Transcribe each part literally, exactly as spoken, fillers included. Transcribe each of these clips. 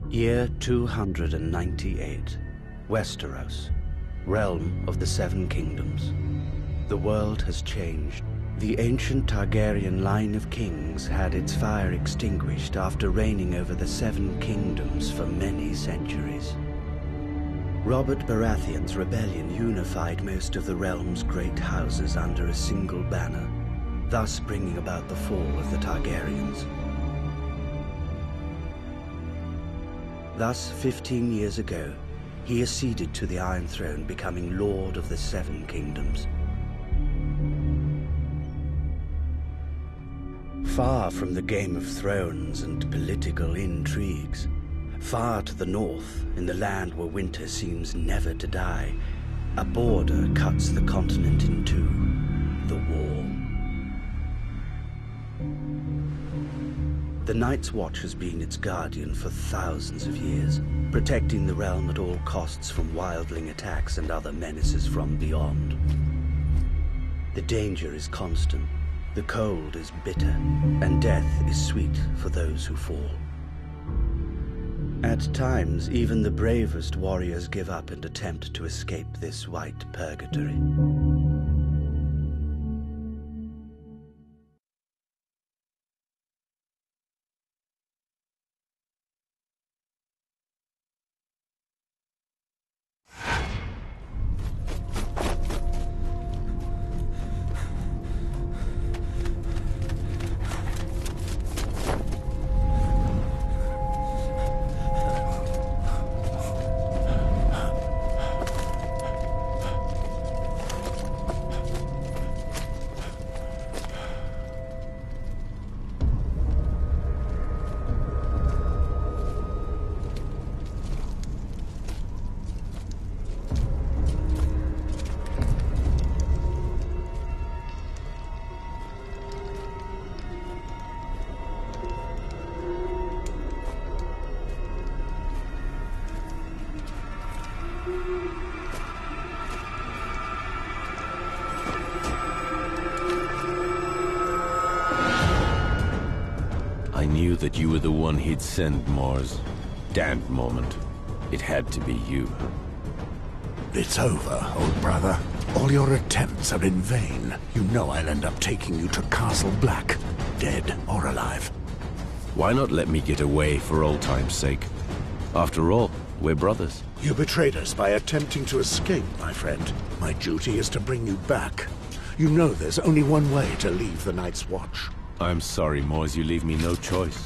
Year two hundred ninety-eight. Westeros, realm of the Seven Kingdoms. The world has changed. The ancient Targaryen line of kings had its fire extinguished after reigning over the Seven Kingdoms for many centuries. Robert Baratheon's rebellion unified most of the realm's great houses under a single banner, thus bringing about the fall of the Targaryens. Thus, fifteen years ago, he acceded to the Iron Throne, becoming Lord of the Seven Kingdoms. Far from the Game of Thrones and political intrigues, far to the north, in the land where winter seems never to die, a border cuts the continent in two, the Wall. The Night's Watch has been its guardian for thousands of years, protecting the realm at all costs from wildling attacks and other menaces from beyond. The danger is constant, the cold is bitter, and death is sweet for those who fall. At times, even the bravest warriors give up and attempt to escape this white purgatory. I knew that you were the one he'd send, Mars. Damned moment. It had to be you. It's over, old brother. All your attempts are in vain. You know I'll end up taking you to Castle Black, dead or alive. Why not let me get away for old time's sake? After all, we're brothers. You betrayed us by attempting to escape, my friend. My duty is to bring you back. You know there's only one way to leave the Night's Watch. I'm sorry, Moors, you leave me no choice.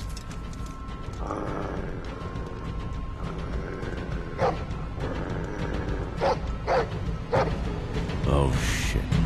Oh, shit.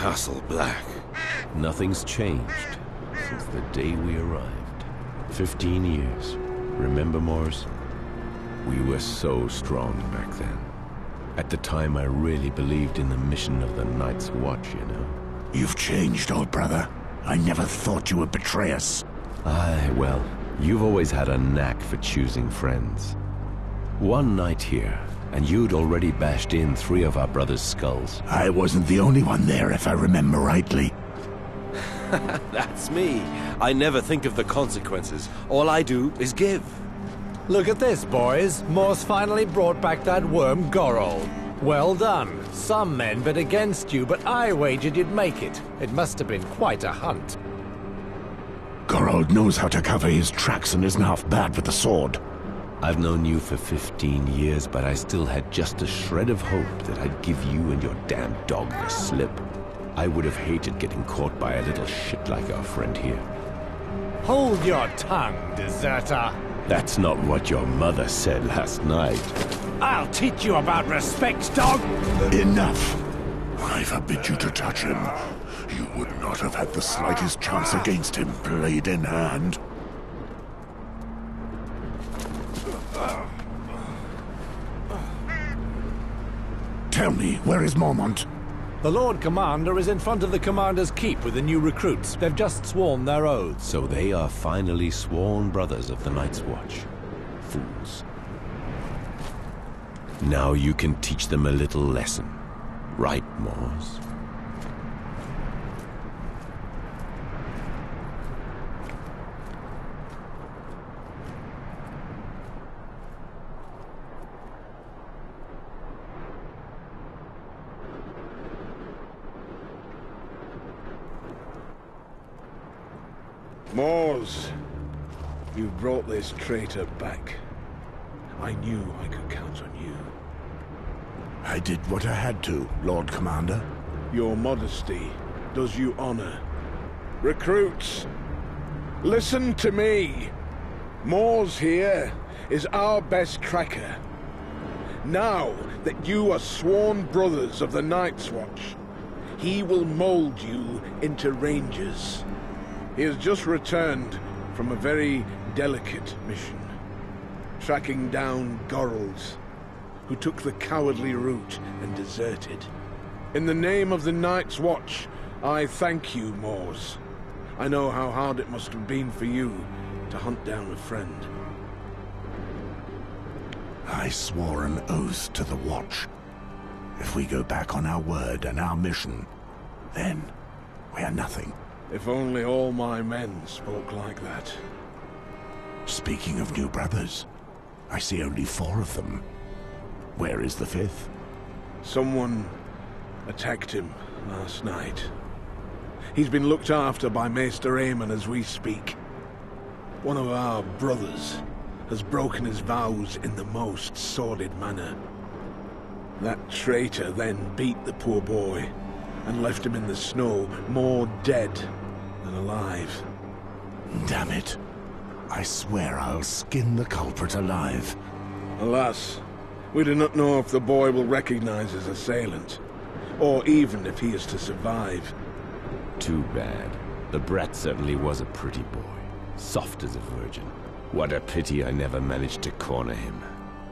Castle Black. Nothing's changed since the day we arrived. Fifteen years. Remember, Mors? We were so strong back then. At the time, I really believed in the mission of the Night's Watch, you know. You've changed, old brother. I never thought you would betray us. Aye, well, you've always had a knack for choosing friends. One night here, and you'd already bashed in three of our brothers' skulls. I wasn't the only one there, if I remember rightly. That's me. I never think of the consequences. All I do is give. Look at this, boys. Morse finally brought back that worm Gorold. Well done. Some men bet against you, but I wagered you'd make it. It must have been quite a hunt. Gorold knows how to cover his tracks and isn't half bad with the sword. I've known you for fifteen years, but I still had just a shred of hope that I'd give you and your damn dog the slip. I would have hated getting caught by a little shit like our friend here. Hold your tongue, deserter. That's not what your mother said last night. I'll teach you about respect, dog! Enough! I forbid you to touch him. You would not have had the slightest chance against him, blade in hand. Tell me, where is Mormont? The Lord Commander is in front of the Commander's Keep with the new recruits. They've just sworn their oaths. So they are finally sworn brothers of the Night's Watch. Fools. Now you can teach them a little lesson. Right, Mors? Mors, you brought this traitor back. I knew I could count on you. I did what I had to, Lord Commander. Your modesty does you honor. Recruits, listen to me. Mors here is our best tracker. Now that you are sworn brothers of the Night's Watch, he will mold you into rangers. He has just returned from a very delicate mission, tracking down Gorold, who took the cowardly route and deserted. In the name of the Night's Watch, I thank you, Mors. I know how hard it must have been for you to hunt down a friend. I swore an oath to the Watch. If we go back on our word and our mission, then we are nothing. If only all my men spoke like that. Speaking of new brothers, I see only four of them. Where is the fifth? Someone attacked him last night. He's been looked after by Maester Aemon as we speak. One of our brothers has broken his vows in the most sordid manner. That traitor then beat the poor boy and left him in the snow, more dead than alive. Damn it. I swear I'll skin the culprit alive. Alas, we do not know if the boy will recognize his assailant, or even if he is to survive. Too bad. The brat certainly was a pretty boy. Soft as a virgin. What a pity I never managed to corner him.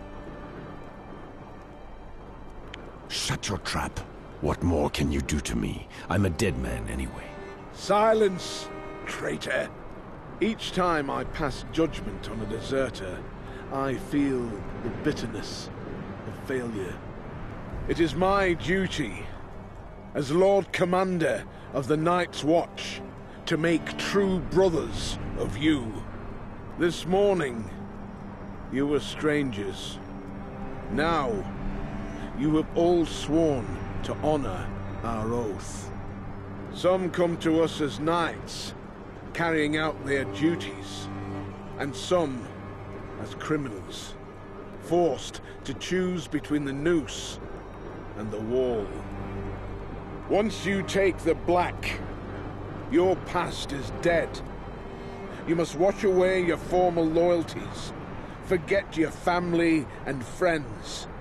Shut your trap. What more can you do to me? I'm a dead man anyway. Silence, traitor. Each time I pass judgment on a deserter, I feel the bitterness of failure. It is my duty, as Lord Commander of the Night's Watch, to make true brothers of you. This morning, you were strangers. Now, you have all sworn to honor our oath. Some come to us as knights, carrying out their duties, and some as criminals, forced to choose between the noose and the wall. Once you take the black, your past is dead. You must wash away your former loyalties, forget your family and friends,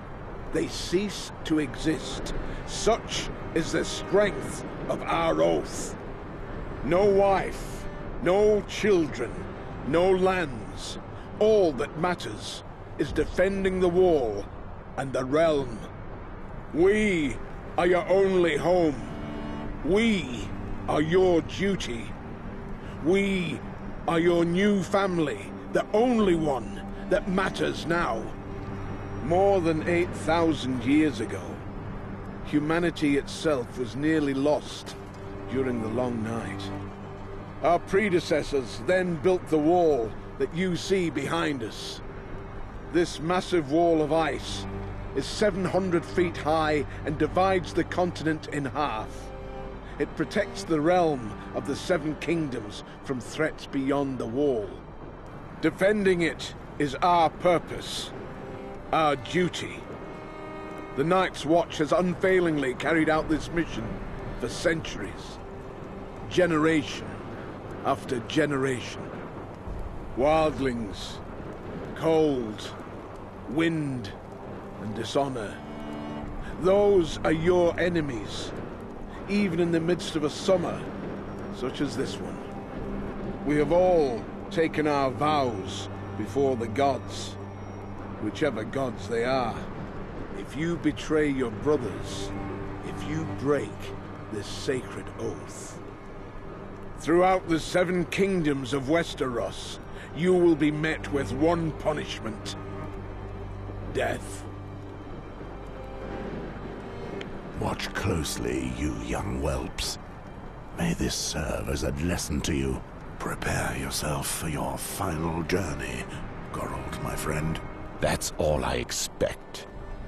they cease to exist. Such is the strength of our oath. No wife, no children, no lands. All that matters is defending the wall and the realm. We are your only home. We are your duty. We are your new family, the only one that matters now. More than eight thousand years ago, humanity itself was nearly lost during the long night. Our predecessors then built the wall that you see behind us. This massive wall of ice is seven hundred feet high and divides the continent in half. It protects the realm of the Seven Kingdoms from threats beyond the wall. Defending it is our purpose, our duty. The Night's Watch has unfailingly carried out this mission for centuries, generation after generation. Wildlings, cold, wind, and dishonor. Those are your enemies, even in the midst of a summer such as this one. We have all taken our vows before the gods, whichever gods they are. If you betray your brothers, if you break this sacred oath, throughout the seven kingdoms of Westeros, you will be met with one punishment: death. Watch closely, you young whelps. May this serve as a lesson to you. Prepare yourself for your final journey, Gorold, my friend. That's all I expect.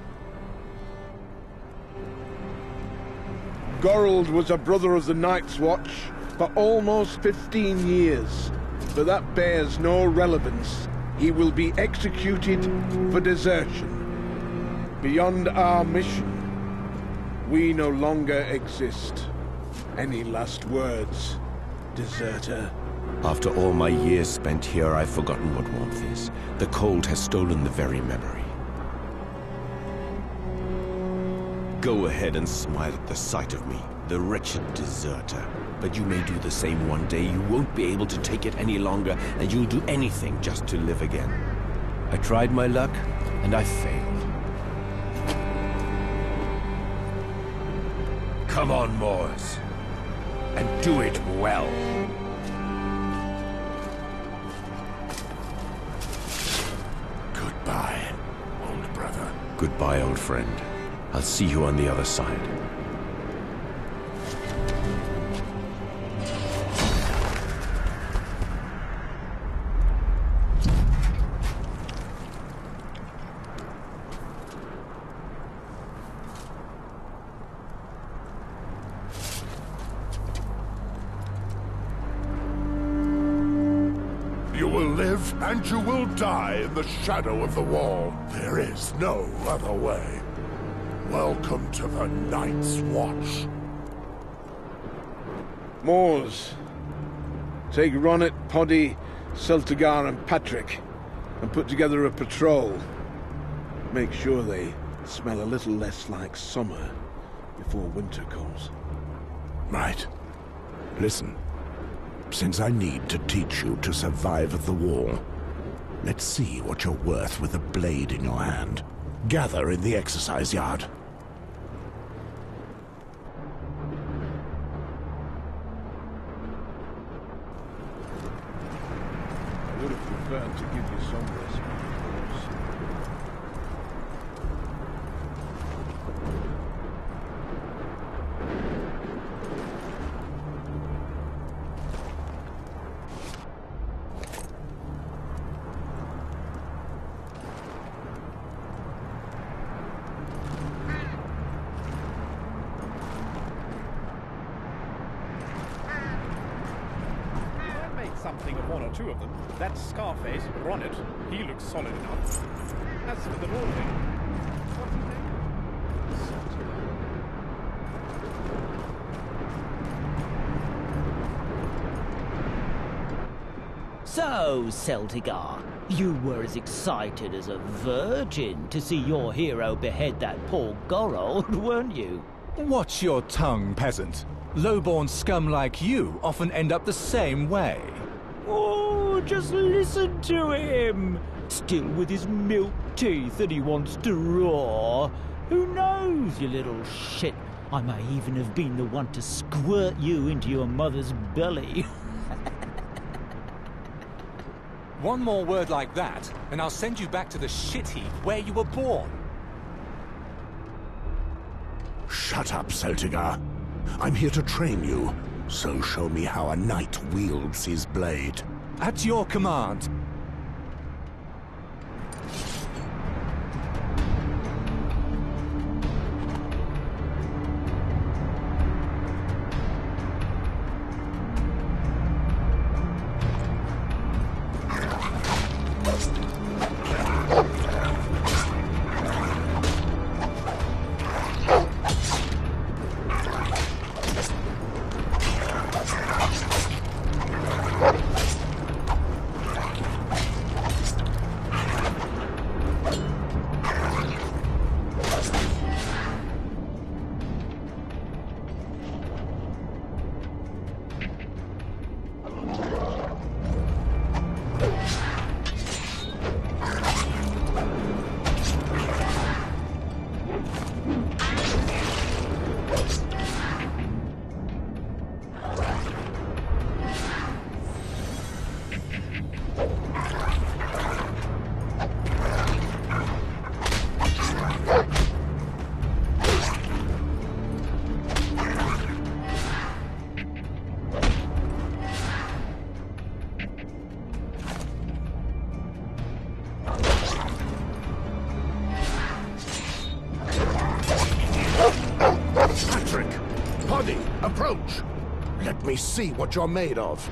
Gorold was a brother of the Night's Watch for almost fifteen years, but that bears no relevance. He will be executed for desertion. Beyond our mission, we no longer exist. Any last words, deserter? After all my years spent here, I've forgotten what warmth is. The cold has stolen the very memory. Go ahead and smile at the sight of me, the wretched deserter. But you may do the same one day. You won't be able to take it any longer, and you'll do anything just to live again. I tried my luck, and I failed. Come on, Moors, and do it well. Goodbye, old brother. Goodbye, old friend. I'll see you on the other side. You will live and you will die in the shadow of the wall. There is no other way. Welcome to the Night's Watch. Moors, take Ronnet, Poddy, Celtigar and Patrick and put together a patrol. Make sure they smell a little less like summer before winter comes. Right. Listen. Since I need to teach you to survive at the wall, let's see what you're worth with a blade in your hand. Gather in the exercise yard. I would have preferred to give you some rest, of course. Something of one or two of them. That Scarface, Ronnet, he looks solid enough. As for the Wildling, what's his name? So, So, Celtigar, you were as excited as a virgin to see your hero behead that poor Gorold, weren't you? Watch your tongue, peasant. Low-born scum like you often end up the same way. Oh, just listen to him! Still with his milk teeth that he wants to roar. Who knows, you little shit? I may even have been the one to squirt you into your mother's belly. One more word like that, and I'll send you back to the shit heap where you were born. Shut up, Celtigar. I'm here to train you, so show me how a knight wields his blade. At your command. Approach! Let me see what you're made of.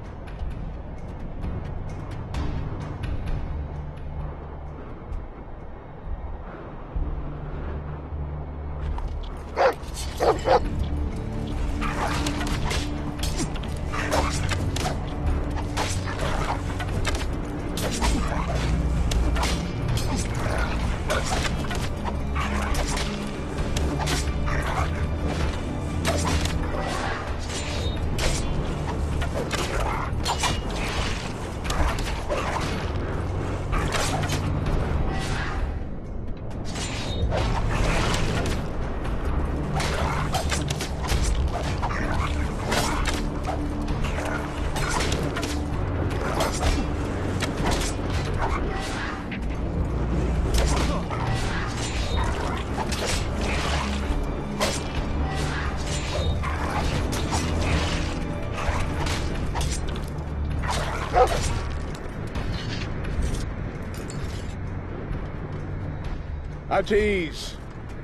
At ease.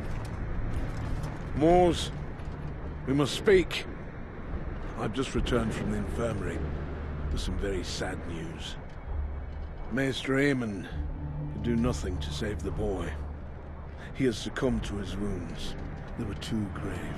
Moors, we must speak. I've just returned from the infirmary with some very sad news. Maester Aemon could do nothing to save the boy. He has succumbed to his wounds. They were too grave.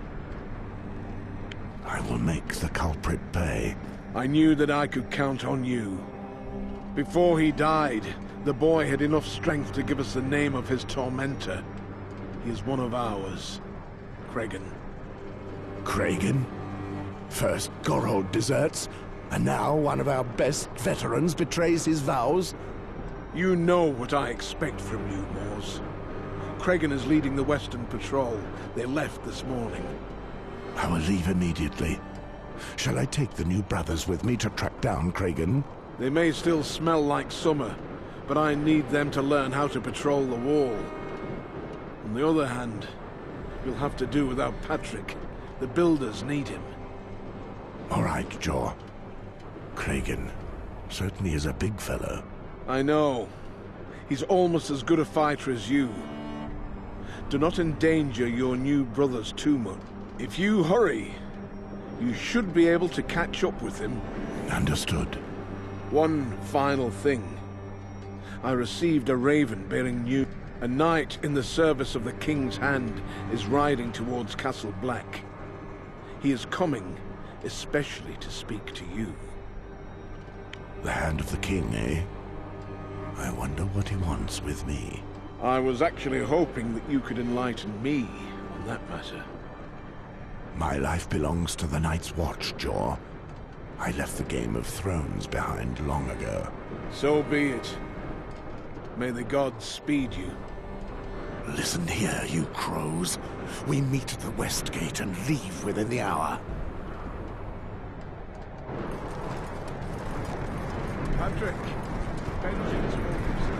I will make the culprit pay. I knew that I could count on you. Before he died, the boy had enough strength to give us the name of his tormentor. He is one of ours, Cregan. Cregan? First Gorold deserts, and now one of our best veterans betrays his vows? You know what I expect from you, Moors. Cregan is leading the Western Patrol. They left this morning. I will leave immediately. Shall I take the new brothers with me to track down Cregan? They may still smell like summer, but I need them to learn how to patrol the wall. On the other hand, you'll have to do without Patrick. The builders need him. All right, Jor. Cregan certainly is a big fellow. I know. He's almost as good a fighter as you. Do not endanger your new brothers too much. If you hurry, you should be able to catch up with him. Understood. One final thing. I received a raven bearing news. A knight in the service of the King's Hand is riding towards Castle Black. He is coming especially to speak to you. The hand of the king, eh? I wonder what he wants with me. I was actually hoping that you could enlighten me on that matter. My life belongs to the Night's Watch, Jaw. I left the Game of Thrones behind long ago. So be it. May the gods speed you. Listen here, you crows. We meet at the West Gate and leave within the hour. Patrick, vengeance will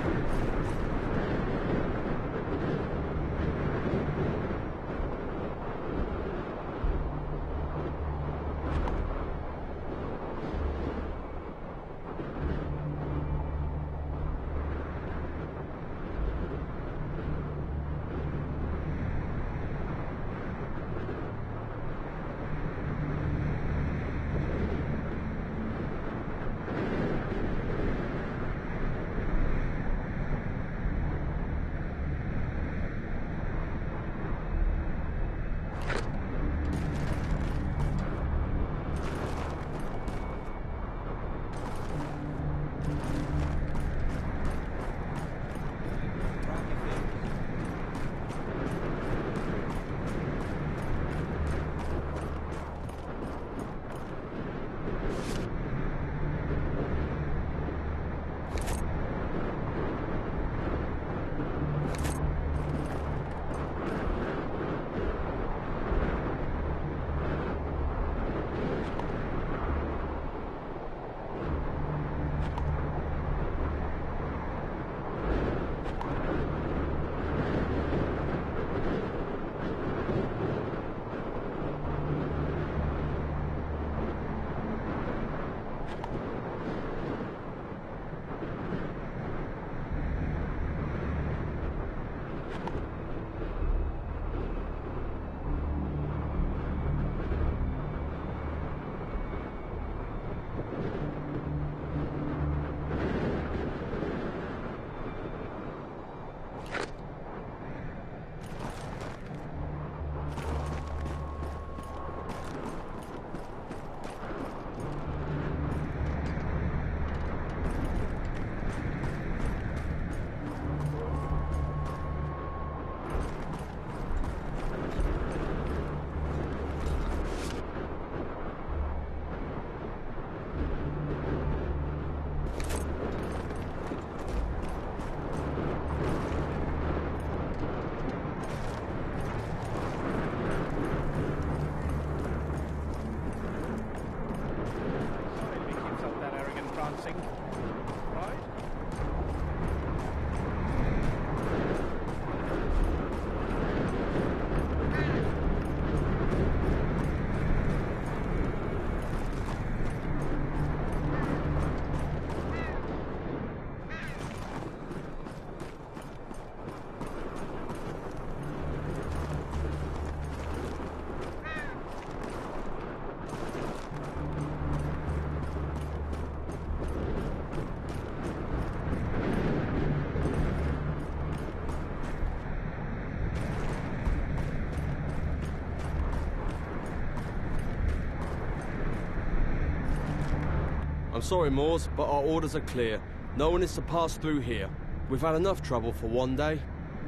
I'm sorry, Moors, but our orders are clear. No one is to pass through here. We've had enough trouble for one day.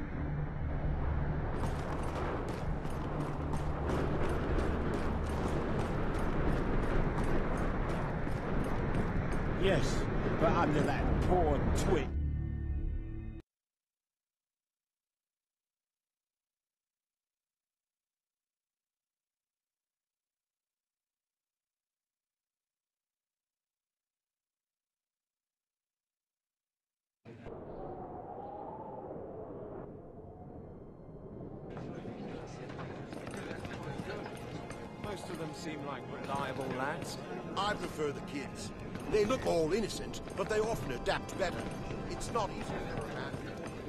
Yes, but under that poor twig. Most of them seem like reliable lads. I prefer the kids. They look all innocent, but they often adapt better. It's not easy for a man.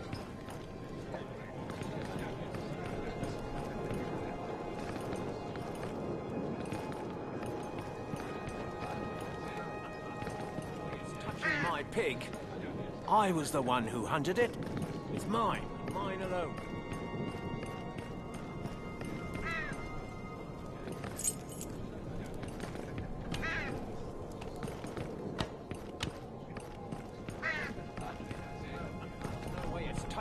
Touching my pig. I was the one who hunted it. It's mine, mine alone.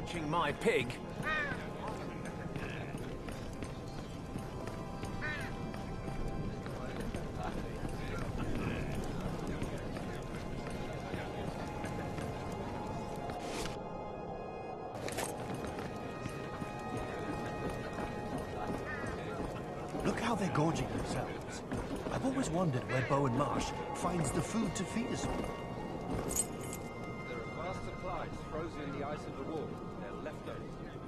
punching my pig. Look how they're gorging themselves. I've always wondered where Bowen Marsh finds the food to feed us all. There are vast supplies frozen in the ice of the wall. They're leftovers.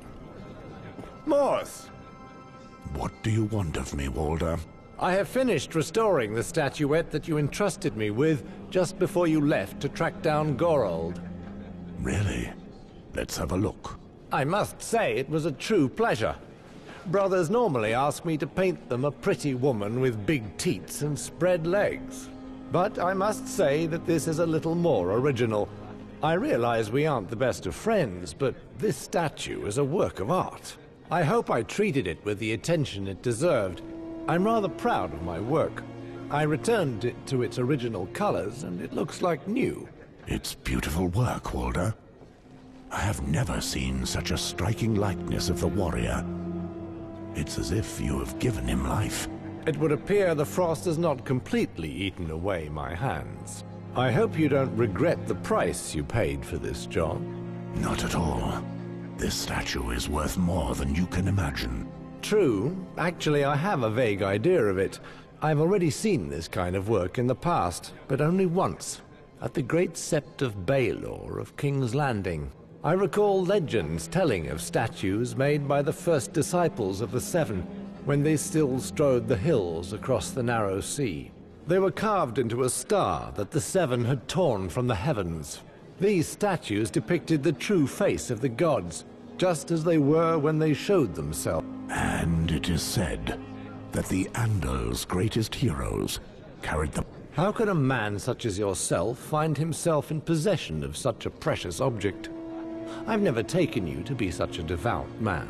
Morse! What do you want of me, Walder? I have finished restoring the statuette that you entrusted me with just before you left to track down Gorold. Really? Let's have a look. I must say it was a true pleasure. Brothers normally ask me to paint them a pretty woman with big teats and spread legs. But I must say that this is a little more original. I realize we aren't the best of friends, but this statue is a work of art. I hope I treated it with the attention it deserved. I'm rather proud of my work. I returned it to its original colors, and it looks like new. It's beautiful work, Walder. I have never seen such a striking likeness of the warrior. It's as if you have given him life. It would appear the frost has not completely eaten away my hands. I hope you don't regret the price you paid for this job. Not at all. This statue is worth more than you can imagine. True. Actually, I have a vague idea of it. I've already seen this kind of work in the past, but only once, at the Great Sept of Baelor of King's Landing. I recall legends telling of statues made by the first disciples of the Seven, when they still strode the hills across the narrow sea. They were carved into a star that the Seven had torn from the heavens. These statues depicted the true face of the gods, just as they were when they showed themselves. And it is said that the Andal's greatest heroes carried them. How could a man such as yourself find himself in possession of such a precious object? I've never taken you to be such a devout man.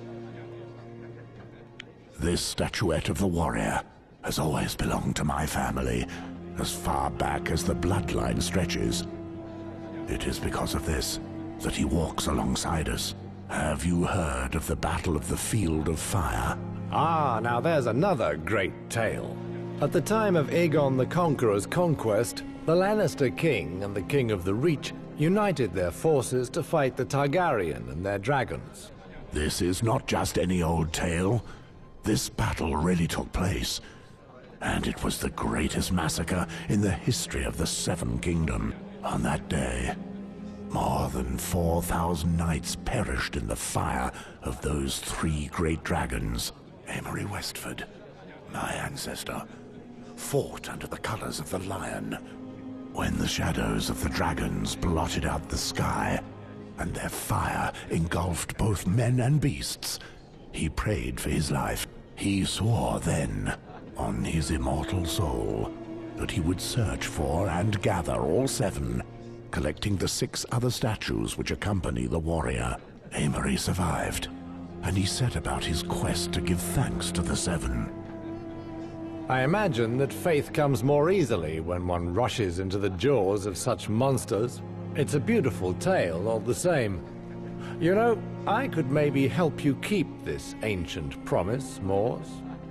This statuette of the warrior has always belonged to my family, as far back as the bloodline stretches. It is because of this that he walks alongside us. Have you heard of the Battle of the Field of Fire? Ah, now there's another great tale. At the time of Aegon the Conqueror's conquest, the Lannister king and the King of the Reach united their forces to fight the Targaryen and their dragons. This is not just any old tale. This battle really took place, and it was the greatest massacre in the history of the Seven Kingdom. On that day, more than four thousand knights perished in the fire of those three great dragons. Amory Westford, my ancestor, fought under the colors of the lion. When the shadows of the dragons blotted out the sky, and their fire engulfed both men and beasts, he prayed for his life. He swore then, on his immortal soul, that he would search for and gather all seven, collecting the six other statues which accompany the warrior. Amory survived, and he set about his quest to give thanks to the Seven. I imagine that faith comes more easily when one rushes into the jaws of such monsters. It's a beautiful tale all the same. You know, I could maybe help you keep this ancient promise, Morse.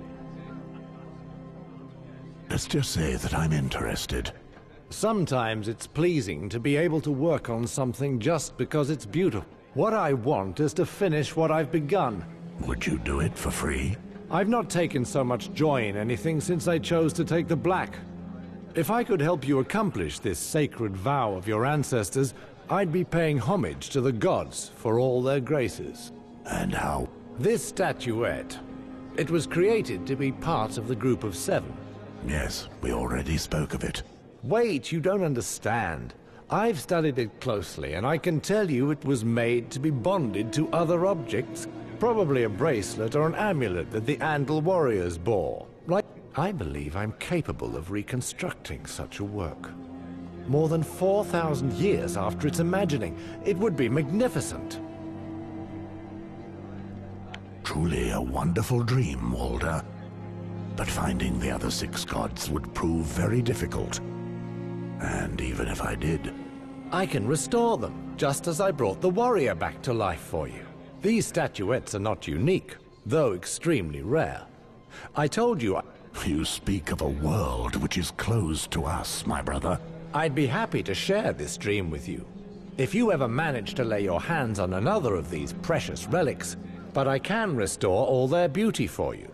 Let's just say that I'm interested. Sometimes it's pleasing to be able to work on something just because it's beautiful. What I want is to finish what I've begun. Would you do it for free? I've not taken so much joy in anything since I chose to take the black. If I could help you accomplish this sacred vow of your ancestors, I'd be paying homage to the gods for all their graces. And how? This statuette. It was created to be part of the group of seven. Yes, we already spoke of it. Wait, you don't understand. I've studied it closely, and I can tell you it was made to be bonded to other objects. Probably a bracelet or an amulet that the Andal warriors bore. Like, I believe I'm capable of reconstructing such a work. More than four thousand years after its imagining, it would be magnificent. Truly a wonderful dream, Walder. But finding the other six gods would prove very difficult. And even if I did... I can restore them. just as I brought the warrior back to life for you. These statuettes are not unique, though extremely rare. I told you I... You speak of a world which is closed to us, my brother. I'd be happy to share this dream with you, if you ever manage to lay your hands on another of these precious relics, but I can restore all their beauty for you.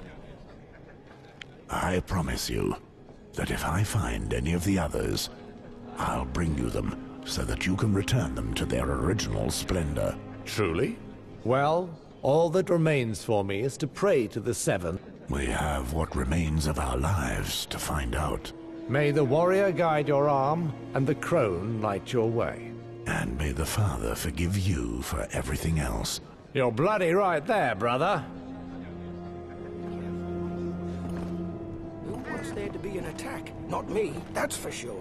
I promise you that if I find any of the others, I'll bring you them so that you can return them to their original splendor. Truly? Well, all that remains for me is to pray to the Seven. We have what remains of our lives to find out. May the warrior guide your arm, and the crone light your way. And may the Father forgive you for everything else. You're bloody right there, brother. Who wants there to be an attack? Not me, that's for sure.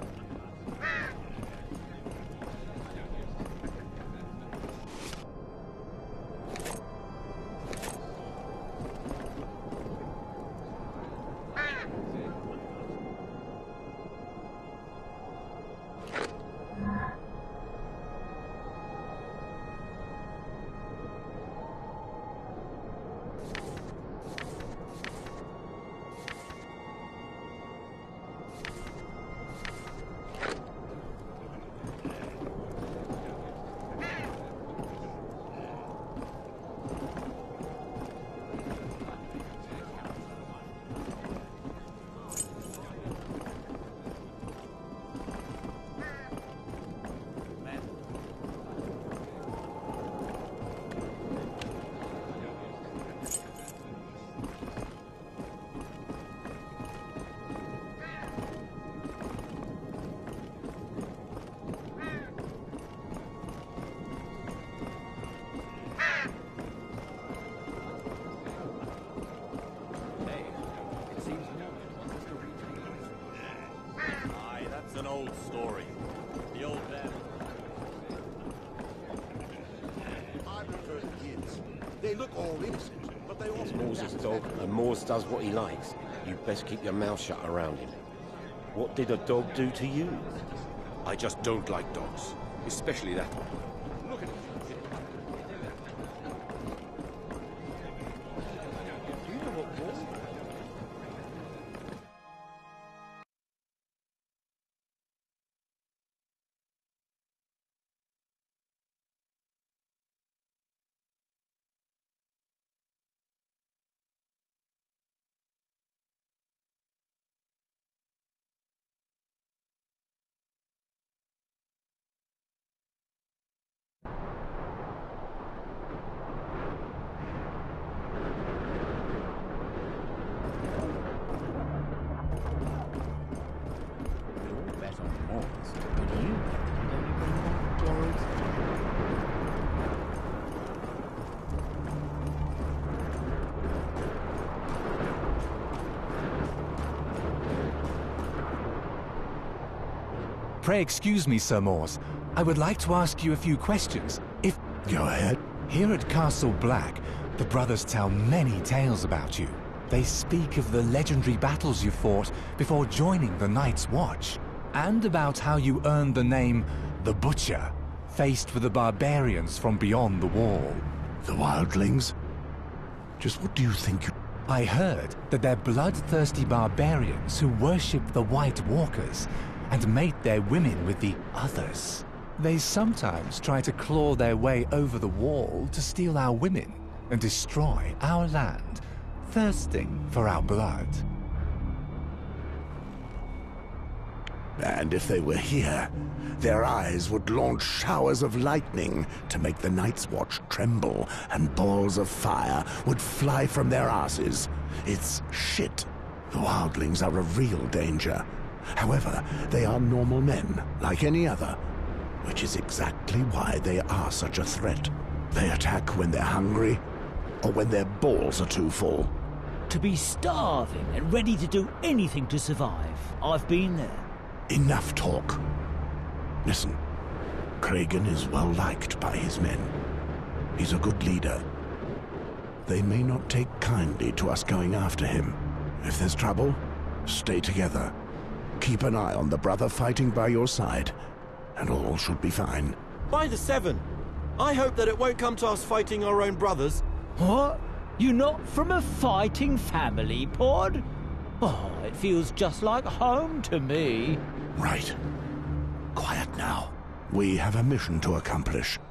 Does what he likes. You best keep your mouth shut around him. What did a dog do to you? I just don't like dogs, especially that one. Look at him. Do you know what war? Pray excuse me, Sir Mors. I would like to ask you a few questions, if... Go ahead. Here at Castle Black, the brothers tell many tales about you. They speak of the legendary battles you fought before joining the Night's Watch, and about how you earned the name the Butcher, faced with the barbarians from beyond the wall. The Wildlings? Just what do you think you... I heard that they're bloodthirsty barbarians who worship the White Walkers and mate their women with the others. They sometimes try to claw their way over the wall to steal our women and destroy our land, thirsting for our blood. And if they were here, their eyes would launch showers of lightning to make the Night's Watch tremble, and balls of fire would fly from their asses. It's shit. The Wildlings are a real danger. However, they are normal men, like any other, which is exactly why they are such a threat. They attack when they're hungry, or when their balls are too full. To be starving and ready to do anything to survive. I've been there. Enough talk. Listen, Kragan is well liked by his men. He's a good leader. They may not take kindly to us going after him. If there's trouble, stay together. Keep an eye on the brother fighting by your side, and all should be fine. By the Seven, I hope that it won't come to us fighting our own brothers. What? You're not from a fighting family, Pod? Oh, it feels just like home to me. Right. Quiet now. We have a mission to accomplish.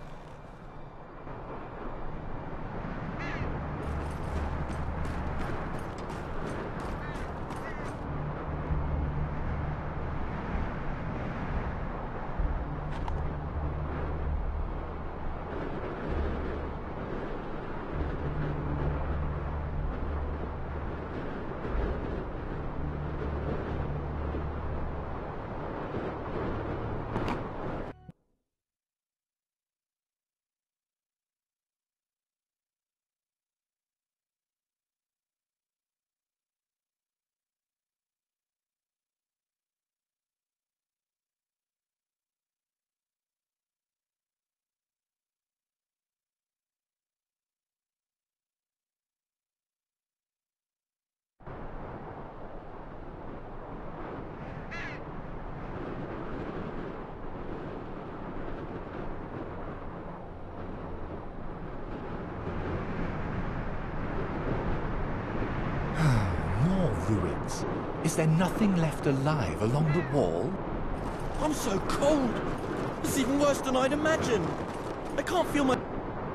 Ruins. Is there nothing left alive along the wall? I'm so cold. It's even worse than I'd imagined. I can't feel my...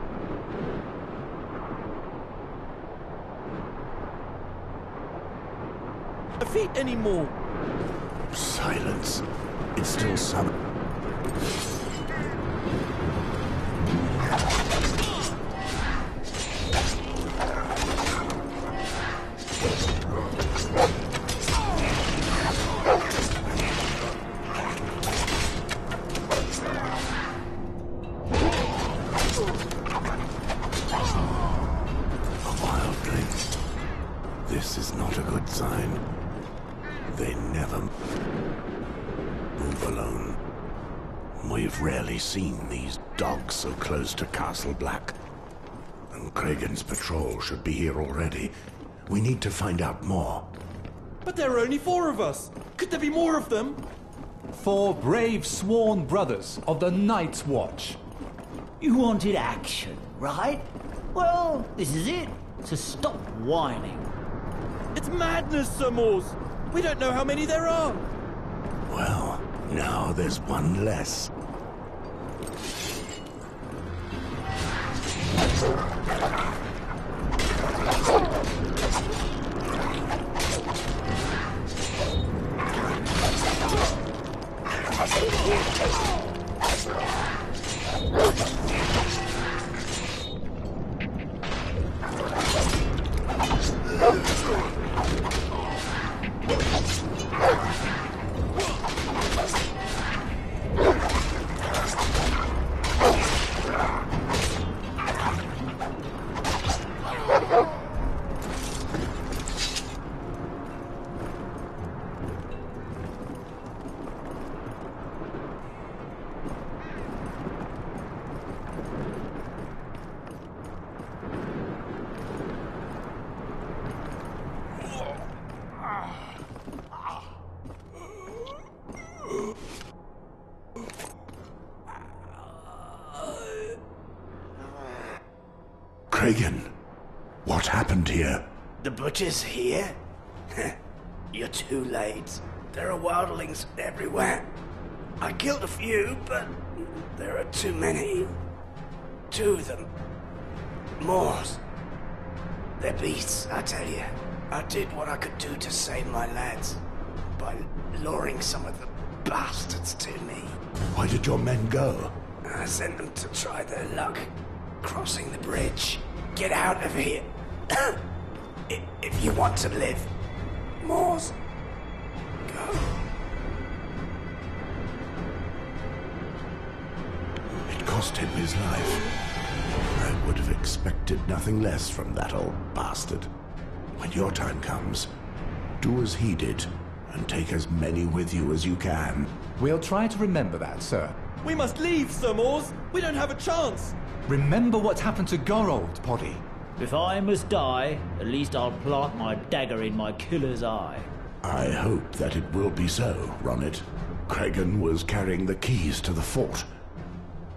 feet anymore. Silence. It's still summer. Wildlings. This is not a good sign. They never move alone. We've rarely seen these dogs so close to Castle Black. And Kragan's patrol should be here already. We need to find out more. But there are only four of us. Could there be more of them? Four brave sworn brothers of the Night's Watch. You wanted action, right? Well, this is it. So stop whining. It's madness, Sir Mors. We don't know how many there are. Well, now there's one less. Kragan, what happened here? The butcher's here? You're too late. There are wildlings everywhere. I killed a few, but there are too many. Two of them. Moors. They're beasts, I tell you. I did what I could do to save my lads by luring some of the bastards to me. Why did your men go? I sent them to try their luck crossing the bridge. Get out of here. If you want to live. Moors. Go. It cost him his life. I would have expected nothing less from that old bastard. When your time comes, do as he did, and take as many with you as you can. We'll try to remember that, sir. We must leave, Sir Mors. We don't have a chance. Remember what happened to Gorold, Poddy. If I must die, at least I'll plant my dagger in my killer's eye. I hope that it will be so, Ronnet. Kragan was carrying the keys to the fort.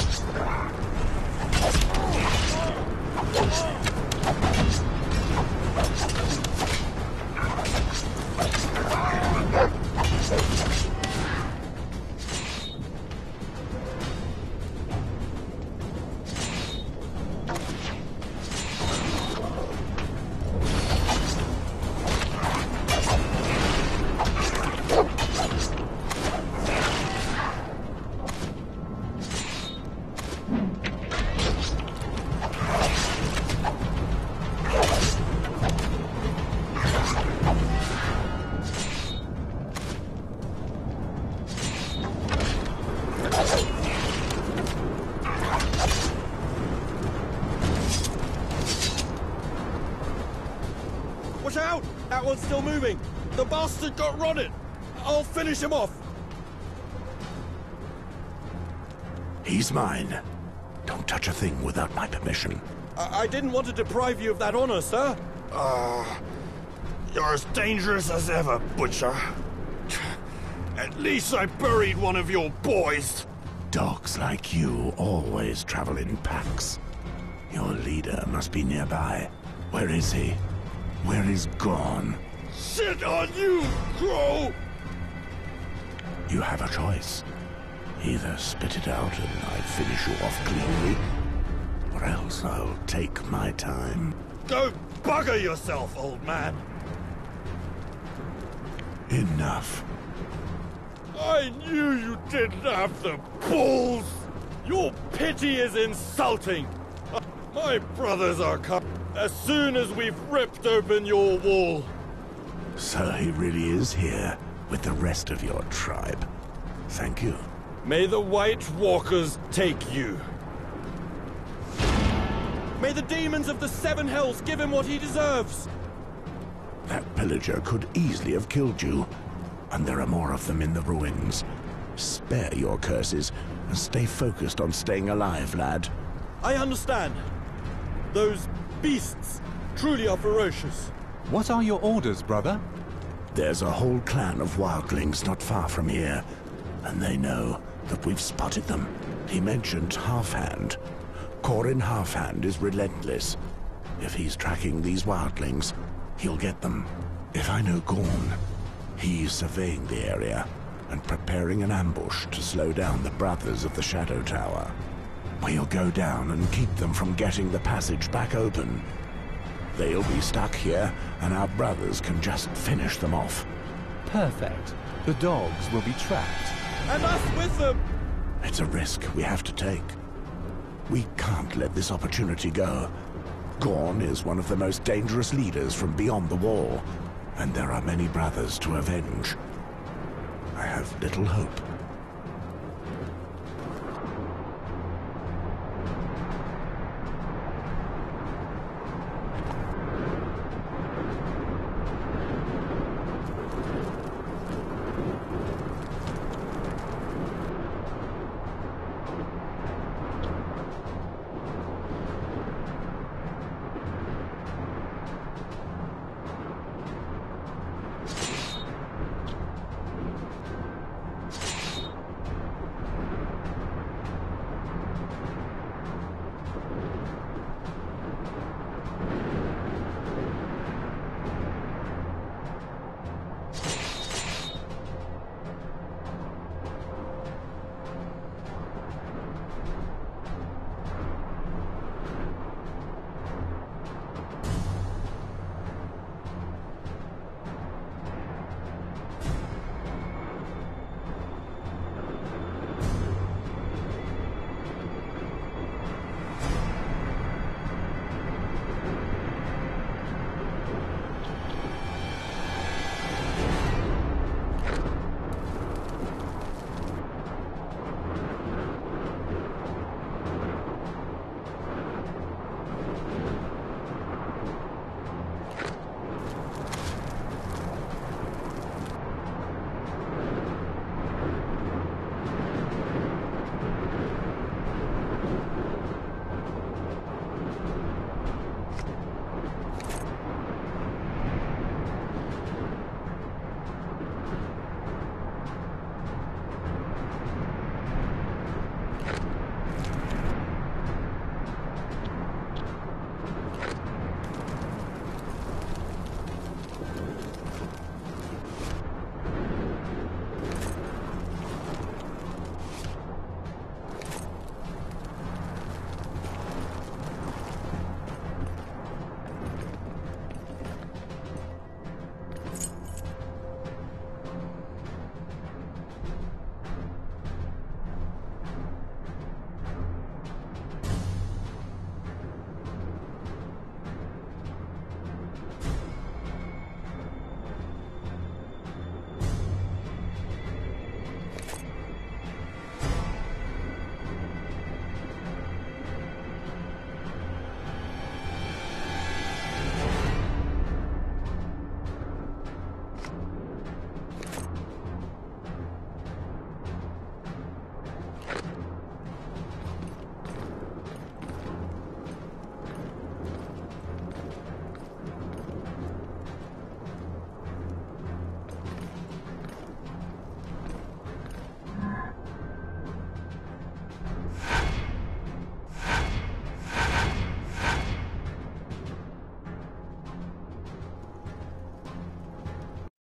Watch out! That one's still moving! The bastard got rotted! I'll finish him off! He's mine. Don't touch a thing without my permission. I, I didn't want to deprive you of that honor, sir. Ah, uh, you're as dangerous as ever, Butcher. At least I buried one of your boys. Dogs like you always travel in packs. Your leader must be nearby. Where is he? Where is Gorn? Shit on you, Crow! You have a choice. Either spit it out and I finish you off cleanly, or else I'll take my time. Go bugger yourself, old man! Enough. I knew you didn't have the balls! Your pity is insulting! My brothers are coming as soon as we've ripped open your wall. So he really is here with the rest of your tribe. Thank you. May the White Walkers take you. May the demons of the Seven Hells give him what he deserves. That pillager could easily have killed you. And there are more of them in the ruins. Spare your curses and stay focused on staying alive, lad. I understand. Those beasts truly are ferocious. What are your orders, brother? There's a whole clan of Wildlings not far from here, and they know that we've spotted them. He mentioned Halfhand. Corin Halfhand is relentless. If he's tracking these Wildlings, he'll get them. If I know Gorn, he's surveying the area and preparing an ambush to slow down the Brothers of the Shadow Tower. We'll go down and keep them from getting the passage back open. They'll be stuck here, and our brothers can just finish them off. Perfect. The dogs will be trapped. And us with them! It's a risk we have to take. We can't let this opportunity go. Gorn is one of the most dangerous leaders from beyond the wall, and there are many brothers to avenge. I have little hope